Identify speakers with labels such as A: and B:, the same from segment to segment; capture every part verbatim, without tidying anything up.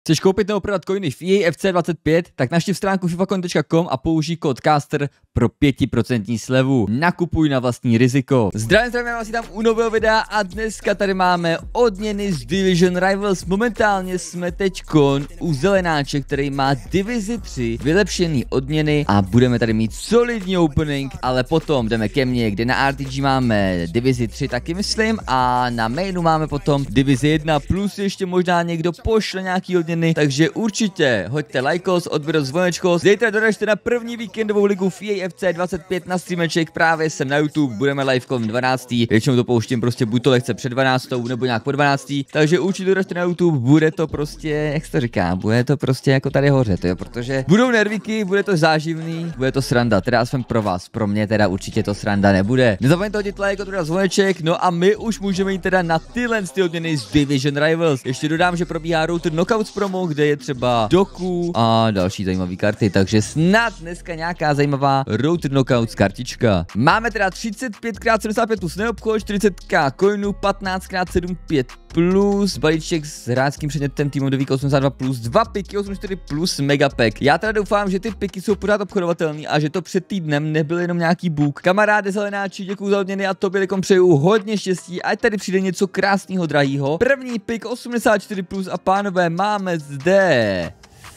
A: Chceš koupit nebo prodat coiny v E A F C dvacet pět? Tak navštiv stránku fifacoin tečka com a použij kód Caster pro pět procent slevu. Nakupuj na vlastní riziko. Zdravím, zdravím vás tam u nového videa a dneska tady máme odměny z Division Rivals. Momentálně jsme teďkon u zelenáče, který má Divizi tři vylepšený odměny a budeme tady mít solidní opening, ale potom jdeme ke mně, kde na R T G máme Divizi tři taky myslím a na mainu máme potom Divizi jedna plus ještě možná někdo pošle nějaký odměny. Takže určitě hoďte lajkos, odběr zvonečkos. Zítra doražte na první víkendovou ligu v E A F C dvacet pět na streameček, právě jsem na YouTube, budeme live kolem dvanácté. Většinou to pouštím prostě buď to lehce před dvanáctou nebo nějak po dvanácté. Takže určitě doražte na YouTube, bude to prostě, jak se to říká, bude to prostě jako tady hoře, to je, protože budou nervíky, bude to záživný, bude to sranda, teda aspoň pro vás, pro mě teda určitě to sranda nebude. Nezapomeňte hodit like, odběr zvoneček, no a my už můžeme jít teda na tyhle ty odměny z Division Rivals. Ještě dodám, že probíhá Road to Knockouts promo, kde je třeba Doku a další zajímavé karty, takže snad dneska nějaká zajímavá Road to Knockouts kartička. Máme teda třicet pět krát sedmdesát pět plus neobchod, čtyřicet k coinů, patnáct krát sedmdesát pět plus, balíček s hráčským předmětem týmový osmdesát dva plus, dva piky osmdesát čtyři plus megapack. Já teda doufám, že ty piky jsou pořád obchodovatelný a že to před týdnem nebyl jenom nějaký bůh. Kamaráde zelenáči, děkuju za odměny a tobě jako přeju hodně štěstí, ať tady přijde něco krásného drahýho. První pik osmdesát čtyři plus a pánové, máme zde...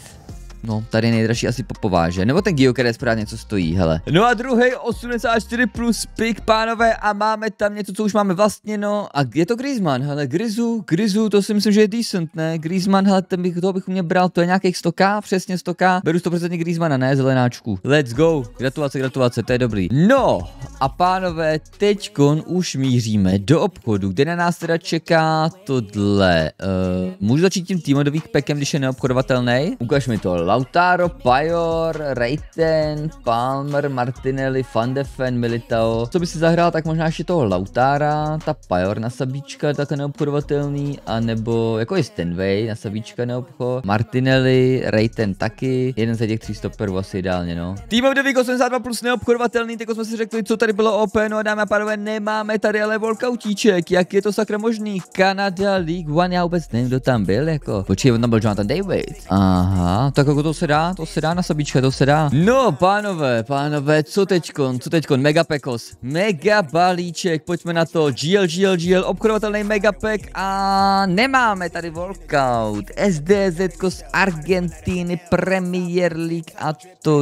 A: No, tady nejdražší asi popová, že? Nebo ten Gyökeres pořád něco stojí, hele. No a druhý osmdesát čtyři plus pik, pánové, a máme tam něco, co už máme vlastně, no. A je to Griezmann, hele, Grizu, Grizu, to si myslím, že je decent, ne? Griezmann, hele, ten bych, toho bych u mě bral, to je nějakých sto k, přesně sto k. Beru sto procent Griezmanna, ne, zelenáčku. Let's go, gratulace, gratulace, to je dobrý. No, a pánové, teďkon už míříme do obchodu, kde na nás teda čeká tohle. Uh, můžu začít tím týmových pekem, když je neobchodovatelný? Ukaž mi to. Lautaro, Pajor, Reiten, Palmer, Martinelli, Van de Ven, Militao. Co by si zahrál, tak možná ještě toho Lautára, ta Pajor na sabíčka, tak neobchodovatelný, anebo jako je Stenway na sabíčka neobchod, Martinelli, Reiten taky, jeden z těch tří stoperů asi ideálně, no. Týmový devík osmdesát dva plus neobchodovatelný, tak jsme si řekli, co tady bylo O P, no a dámy a pánové, nemáme tady ale walkoutíček, jak je to sakra možný? Canada League One, já vůbec nevím, kdo tam byl, jako. Počkej, on tam byl Jonathan David. Aha, tak jako to se dá, to se dá na sabíčka, to se dá. No, pánové, pánové, co teďkon, co teďkon, megapekos, mega balíček, pojďme na to, G L, G L, G L, obchodovatelný megapack a nemáme tady walkout, S D Z z Argentiny, Premier League a to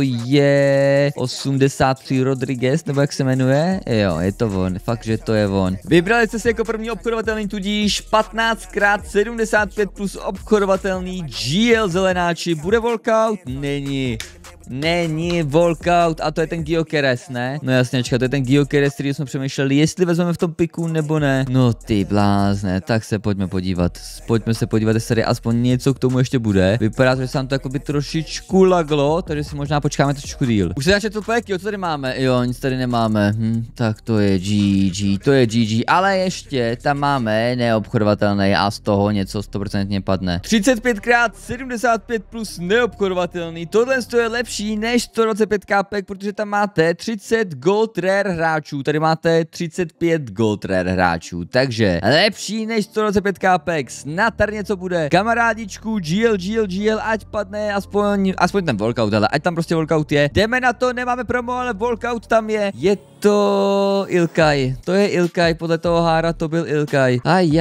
A: je osmdesát tři Rodriguez, nebo jak se jmenuje, jo, je to on, fakt, že to je on. Vybrali jste si jako první obchodovatelný, tudíž patnáct krát sedmdesát pět plus obchodovatelný G L zelenáči, bude walkout? Není. Není walkout a to je ten Gyökeres, ne? No jasněčka, to je ten Gyökeres, který jsme přemýšleli, jestli vezmeme v tom piku nebo ne. No ty blázne, tak se pojďme podívat. Pojďme se podívat, jestli tady aspoň něco k tomu ještě bude. Vypadá to, že se nám to jakoby trošičku laglo, takže si možná počkáme trošičku díl. Už se začal to jo, co tady máme? Jo, nic tady nemáme. Hm, tak to je G G, to je G G, ale ještě tam máme neobchodovatelný a z toho něco sto procent padne. třicet pět krát sedmdesát pět plus neobchodovatelný, tohle je lepší než sto dvacet pět k pek, protože tam máte třicet gold rare hráčů, tady máte třicet pět gold rare hráčů, takže lepší než sto dvacet pět k pek, snad tady něco bude. Kamarádičku, G L, G L, G L, ať padne aspoň, aspoň ten walkout, ale ať tam prostě walkout je. Jdeme na to, nemáme promo, ale walkout tam je. Je to Ilkay, to je Ilkay, podle toho hára to byl Ilkay.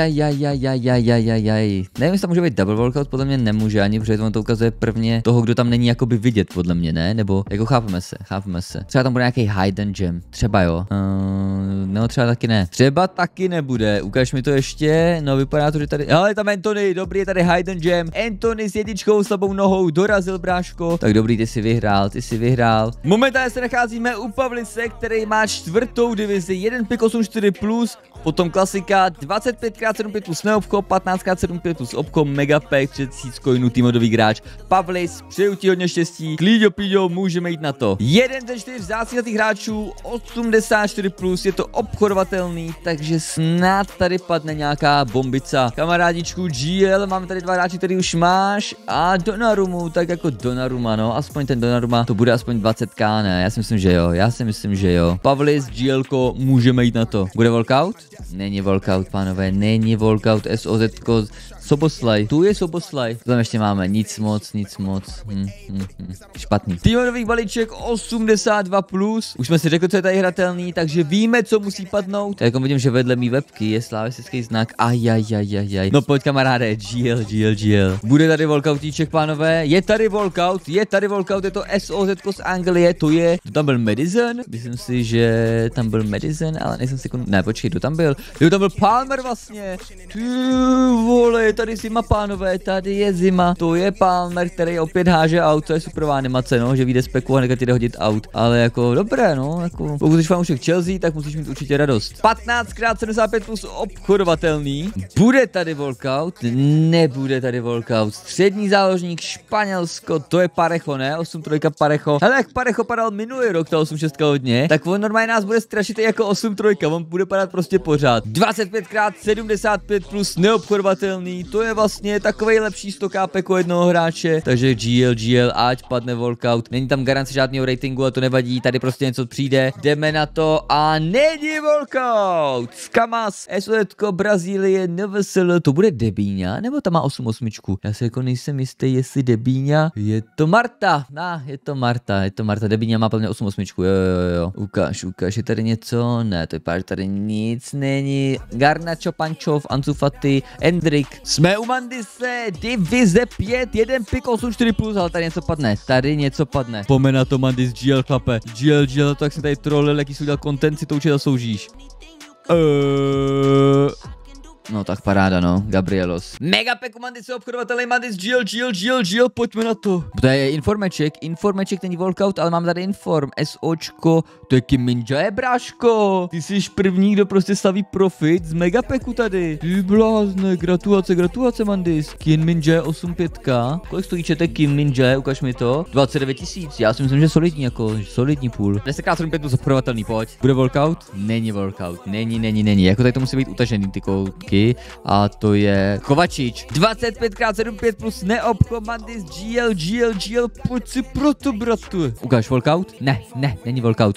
A: Ajajajajajajajajaj. Nevím, jestli to může být double walkout, podle mě nemůže ani, protože on to ukazuje prvně toho, kdo tam není jakoby vidět, podle mě, ne? Nebo jako chápeme se, chápeme se. Třeba tam bude nějaký hidden gem, třeba jo. Uh, no třeba taky ne. Třeba taky nebude, ukaž mi to ještě, no vypadá to, že tady, ale tam Anthony, dobrý, je tady hidden gem. Anthony s jedničkou slabou nohou dorazil, bráško. Tak dobrý, ty si vyhrál, ty si vyhrál. Momentálně se nacházíme u Pavlise, který má čtvrtou divizi, jeden pik osm čtyři plus, potom klasika, dvacet pět krát sedm pět plus neobchod, patnáct krát sedm pět plus obchod, megapack, tři tisíce coinů, týmový hráč. Pavlis, přeju ti hodně štěstí, klíďo píďo, můžeme jít na to. Jeden ze čtyř vzácných hráčů, osmdesát čtyři plus, je to obchodovatelný, takže snad tady padne nějaká bombica. Kamarádičku G L, máme tady dva hráči, který už máš, a Donnarumu, tak jako Donnarumma, no, aspoň ten Donnarumma, to bude aspoň dvacet k, ne, já si myslím, že jo, já si myslím, že jo. Pavlis, G L ko, můžeme jít na to. Bude walkout? Není walkout, pánové, není walkout, S O Z ko, Soboslaj. Tu je Soboslaj. Tam ještě máme nic moc, nic moc. Hm, hm, hm. Špatný. Týmový balíček osmdesát dva plus. Už jsme si řekli, co je tady hratelný, takže víme, co musí padnout. Jako vidím, že vedle mý webky je slavistický znak. Ajajajajaj. No pojď kamaráde, G L, G L, G L. Bude tady walkoutíček, pánové. Je tady walkout, je tady walkout, je to S O Z z Anglie, to je. To tam byl Madison. Myslím si, že tam byl Madison, ale nejsem si kon... Ne, počkej, to tam byl. Jo, tam byl Palmer vlastně. Ty vole, je tady zima, pánové, tady je zima. To je Palmer, který opět háže aut, to je superová animace, no, že vyjde z peku a nechá jde hodit aut. Ale jako dobré, no, jako pokud jsi fanoušek Chelsea, tak musíš mít určitě radost. patnáct krát sedmdesát pět plus obchodovatelný. Bude tady walkout? Nebude tady walkout. Střední záložník Španělsko, to je Parejo, ne? osm tři Parejo. Hele, jak Parejo padal minulý rok, ta osm šest hodně, tak on normálně nás bude strašit jako osm tři, on bude padat prostě pořád. dvacet pět krát sedmdesát pět plus neobchodovatelný, to je vlastně takovej lepší sto ká pé jako jednoho hráče, takže G L, G L, ať padne walkout. Není tam garance žádného ratingu, a to nevadí, tady prostě něco přijde. Jdeme na to a není walkout. Skamas, S O Z Brazílie, N V S L, to bude Debíňa, nebo tam má osm osm? Já si jako nejsem jistý, jestli Debíňa, je to Marta, nah, je to Marta, je to Marta, Debíňa má plně osm osm, jo, jo, jo, ukáž, ukáž, je tady něco, ne, to je pár, tady nic není, Garnacho, Pančov, Ansu Fati, Endrick, jsme u Mandise, divize pět, jeden pik osm čtyři plus, ale tady něco padne, tady něco padne, pome na to Mandis, G L chlape, G L, G L, to jak jsem tady trollil, jaký jsi udělal content, si to určitě zasloužíš. Uh... No tak paráda, no, Gabrielos. Megapack Mandis, obchodovatelé Mandis, G L, G L, G L, G L, pojďme na to. To je informeček, informeček není walkout, ale mám tady inform, SOčko, to je Kim Min-jae, bráško. Ty jsi první, kdo prostě staví profit z Megapacku tady. Ty blázne, gratulace, gratulace Mandis. Kim Min-jae osm pět K. Kolik stojí čete Kim Min-jae, ukaž mi to. dvacet devět tisíc, já si myslím, že solidní, jako solidní půl. deset krát sedm pět plus obchodovatelný, pojď. Bude walkout? Není walkout, není, není, není, jako tady to musí být utažený ty koutky. A to je Kovačič. dvacet pět krát sedm pět plus neobchod Mandis, G L, G L, G L, pojď si proto, bratu. Ukáž walkout? Ne, ne, není walkout.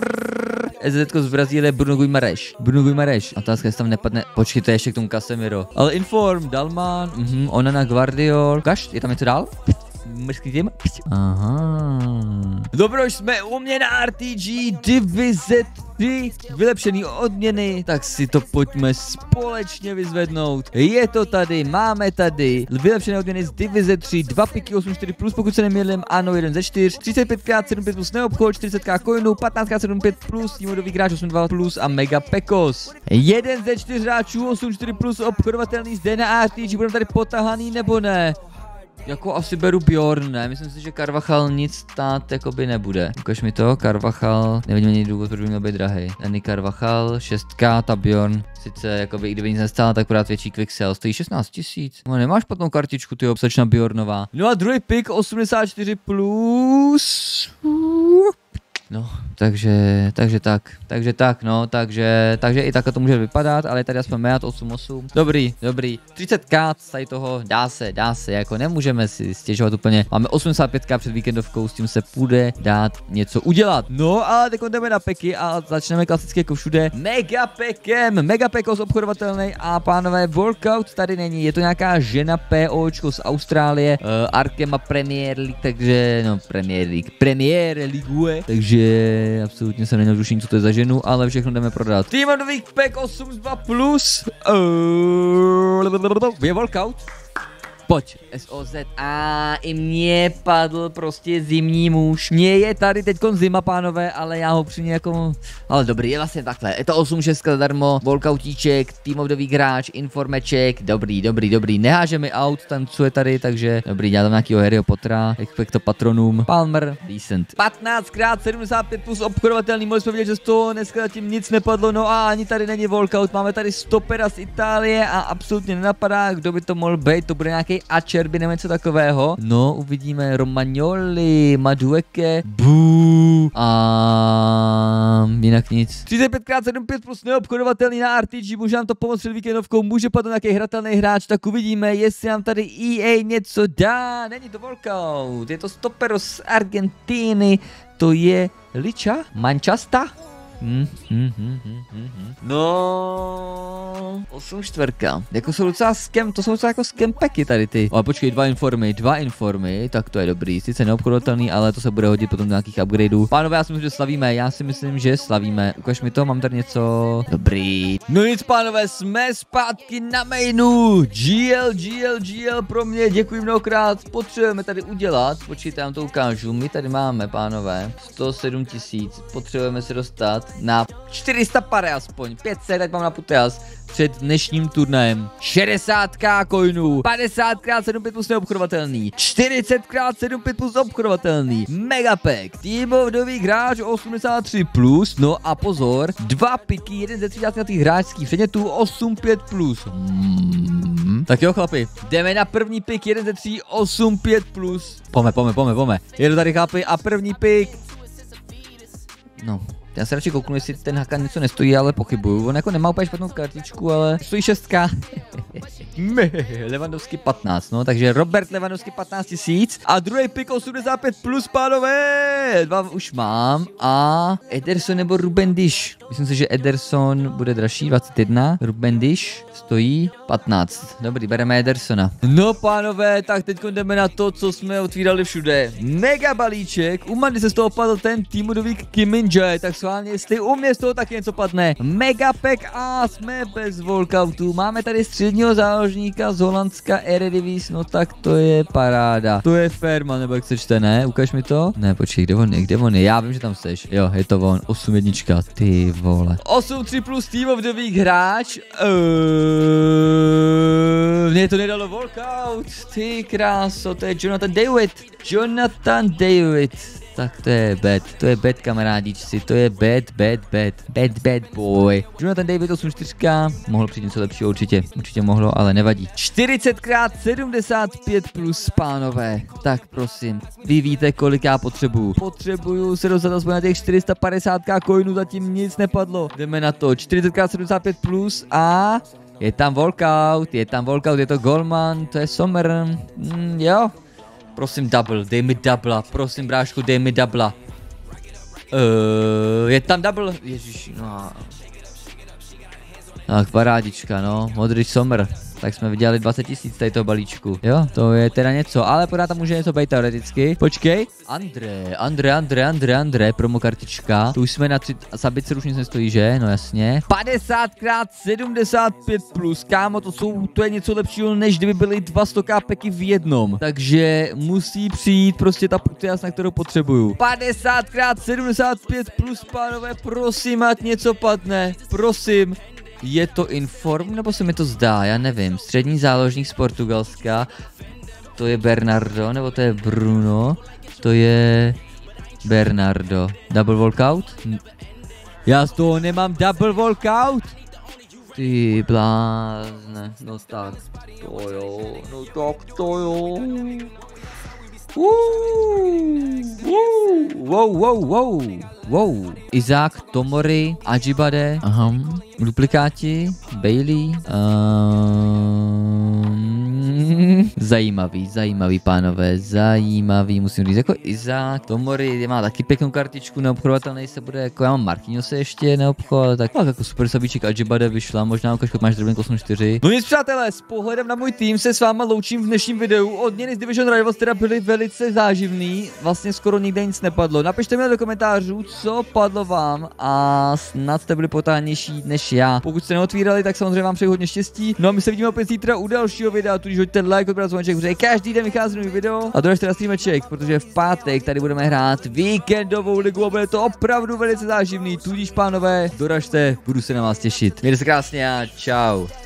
A: S Z z Brazílie, Bruno Guimarães. Bruno Guimarães. Otázka, jestli tam nepadne. Počkejte ještě k tomu Casemiro. Ale inform, Dalman, mhm, Onana, Guardiol. Ukáž, je tam něco dál? Mrzký tím? Aha. Dobro, jsme u mě na R T G divize tři, vylepšený odměny, tak si to pojďme společně vyzvednout. Je to tady, máme tady vylepšené odměny z divize tři, dva piky osm čtyři plus, pokud se nemýlím, ano, jeden ze čtyř, třicet pět krát sedm pět plus neobchod, čtyřicet k coinů, patnáct krát sedm pět plus, týmový hráč osm dva plus a Mega Pekos. Jeden ze čtyř hráčů osm čtyři plus obchodovatelný zde na R T G, budeme tady potahaný nebo ne? Jako asi beru Bjorn, ne? Myslím si, že Carvajal nic stát jakoby nebude. Ukaž mi to, Carvajal, nevidím ani důvod, proč by měl být drahej. Danny Carvajal, šest K, ta Bjorn. Sice jakoby, i kdyby nic nestál, tak pořád větší quick sell, stojí šestnáct tisíc. No nemáš potom kartičku, ty obsačná Bjornová. No a druhý pick osmdesát čtyři plus. No, takže, takže tak, takže tak, no, takže, takže i takhle to může vypadat, ale tady jsme Meat osm osm. Dobrý, dobrý, třicet K tady toho, dá se, dá se, jako nemůžeme si stěžovat úplně. Máme osmdesát pět K před víkendovkou, s tím se půjde dát něco udělat. No a teď jdeme na peky a začneme klasicky jako všude Megapekem, Megapekos obchodovatelný a pánové, walkout tady není, je to nějaká žena POčko z Austrálie, uh, Arkema Premier League, takže, no, Premier League, Premier League, takže absolutně jsem neměl tušení, co to je za ženu, ale všechno jdeme prodat. Týmový pack osm dva plus. Je walkout? Pojď, S O Z. A i mně padl prostě zimní muž. Mně je tady teďkon zima, pánové, ale já ho při jako... Ale dobrý, je vlastně takhle. Je to osm šest zadarmo, walkoutíček, týmový hráč, informeček. Dobrý, dobrý, dobrý. Nehážeme out, tancuje tady, takže dobrý, dělám nějakýho Harryho Pottera, expecto patronum. Palmer, decent. patnáct krát sedmdesát pět plus obchodovatelný, mohli jsme vidět, že z toho dneska zatím nic nepadlo, no a ani tady není walkout. Máme tady stopera z Itálie a absolutně nenapadá, kdo by to mohl být, to bude nějaký Acerbi nebo něco takového. No, uvidíme Romagnoli, Madueke, Buu a jinak nic. třicet pět krát sedm pět plus neobchodovatelný na R T G, může nám to pomoct před víkendovkou, může padnout nějaký hratelný hráč, tak uvidíme, jestli nám tady E A něco dá. Není to walkout, je to stopero z Argentiny, to je Licha, Manchester. Hmm, hmm, hmm, hmm, hmm. No, osm čtvrka. Jako jsou docela skem, to jsou docela jako skempeky tady ty. Ale počkej, dva informy, dva informy, tak to je dobrý. Sice neobchodovatelný, ale to se bude hodit potom do nějakých upgradeů. Pánové, já si myslím, že slavíme, já si myslím, že slavíme. Ukaž mi to, mám tady něco. Dobrý. No nic, pánové, jsme zpátky na mainu. G L, G L, G L pro mě, děkuji mnohokrát. Potřebujeme tady udělat, počkejte, já vám to ukážu. My tady máme, pánové, sto sedm tisíc. Potřebujeme se dostat na čtyři sta pare aspoň, pět set, ať mám na puteas před dnešním turnajem. šedesát tisíc coinů, padesát krát sedm pět plus neobchodovatelný, čtyřicet krát sedm pět plus obchodovatelný, megapack, týmový hráč osmdesát tři plus, no a pozor, dva piky, jeden ze třiceti hráčských předmětů osm pět plus. Hmm. Tak jo, chlapi, jdeme na první pik, jeden ze tří, osm pět plus. Pome, pome, pome, pome. Jedu tady, chlapi, a první pik. No. Já se radši kouknu, jestli ten Hakan něco nestojí, ale pochybuju. On jako nemá úplně špatnou kartičku, ale stojí šestka. Lewandowski patnáct, no, takže Robert Lewandowski patnáct tisíc. A druhý pick osmdesát pět plus, pánové. Dva už mám. A Ederson nebo Ruben Diš. Myslím si, že Ederson bude dražší, dvacet jedna. Ruben Diš stojí patnáct. Dobrý, bereme Edersona. No, pánové, tak teď jdeme na to, co jsme otvírali všude. Mega balíček. U Mandy se z toho padl ten týmový Kim Min-jae, tak schválně, jestli u mě z toho taky něco padne. Megapack a jsme bez walkoutu. Máme tady středního záložníka z Holandska Eredivisie, no tak to je paráda. To je Ferman, nebo jak se čte, ne? Ukaž mi to? Ne, počkej, kde on je, kde on je? Já vím, že tam seš. Jo, je to on, osm jednička, ty vole. osm tři plus tým of the week hráč. Uh, mně to nedalo walkout, ty kráso, to je Jonathan David. Jonathan David. Tak to je bad, to je bad, kamarádičci, to je bad, bad, bad, bad, bad boy. Jonathan David osm čtyři, mohl přijít něco lepšího určitě, určitě mohlo, ale nevadí. čtyřicet krát sedmdesát pět plus, pánové, tak prosím, vy víte, kolik já potřebuju. Potřebuju se dostat aspoň na těch čtyři sta padesát coinů, zatím nic nepadlo. Jdeme na to, čtyřicet krát sedmdesát pět plus a... je tam walkout, je tam walkout, je to Goldman, to je Sommer, mm, jo. Prosím double, dej mi double, prosím brášku, dej mi double. Uh, je tam double, ježiši, no. Tak parádička, no, modrý Sommer. Tak jsme vydělali dvacet tisíc tady toho balíčku. Jo, to je teda něco, ale pořád tam může něco být teoreticky. Počkej. André, André, André, André, André, promo kartička. Tu už jsme na tři, Sabice už nic nestojí, že? No jasně. padesát krát sedmdesát pět plus, kámo, to jsou, to je něco lepšího, než kdyby byly dva sto kápeky v jednom. Takže musí přijít prostě ta puteas, na kterou potřebuju. padesát krát sedmdesát pět plus, pánové, prosím, ať něco padne, prosím. Je to Inform, nebo se mi to zdá, já nevím. Střední záložník z Portugalska. To je Bernardo, nebo to je Bruno. To je Bernardo. Double walkout? Já z toho nemám double walkout? Ty blázne, no tak to jo, no tak to jo. Uh, uh, wow, wow, wow, wow. Izák, Tomori, Ajibade, aha, duplikáti, Bailey, um, zajímavý, zajímavý, pánové, zajímavý, musím říct, jako Izák, Tomori, má taky pěknou kartičku, neobchodovatelný se bude, jako já mám Marquinhose ještě neobchod, tak, tak jako super sabíček Ajibade vyšla, možná ukaž, máš drobněk osm čtyři. No nic, přátelé, s pohledem na můj tým se s váma loučím v dnešním videu, odměny z Division Rivals teda byly velice záživný, vlastně skoro nikde nic nepadlo. Napište mi do komentářů, co padlo vám a snad jste byli potáhnější než já. Pokud jste neotvírali, tak samozřejmě vám přeji hodně štěstí. No a my se vidíme opět zítra u dalšího videa, tudíž hoďte like, odbrat zvoneček, protože každý den vychází nový video a držte na streameček, protože v pátek tady budeme hrát víkendovou ligu a bude to opravdu velice záživný, tudíž pánové, doražte, budu se na vás těšit. Mějte se krásně a čau.